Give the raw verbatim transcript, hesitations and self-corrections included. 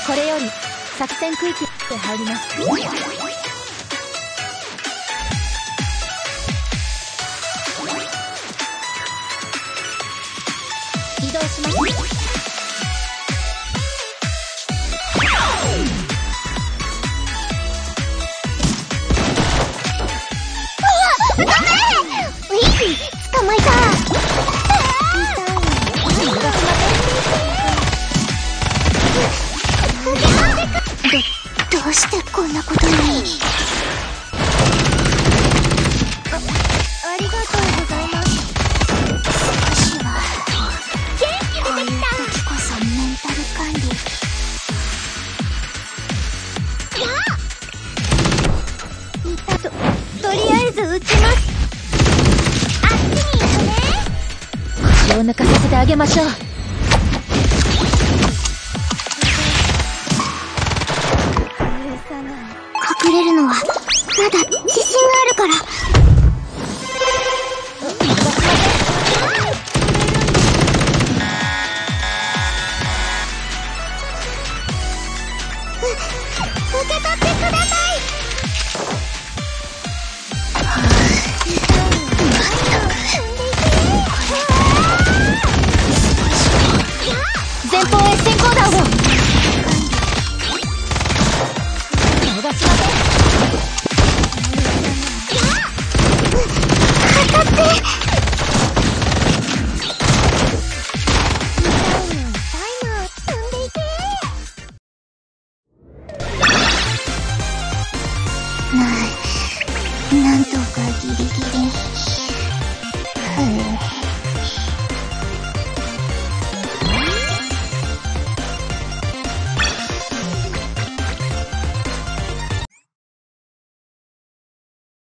これより作戦区域へ入ります。移動します。 捕まえた。ど、どうしてこんなことに。あ、ありがとうございます。少しは元気出てきた。こういう時こそメンタル管理。いたと、とりあえず撃ちます。 気を抜かさせてあげましょう。 隠れるのはまだ自信があるから。う、受け取ってください。 前方へ閃光弾を。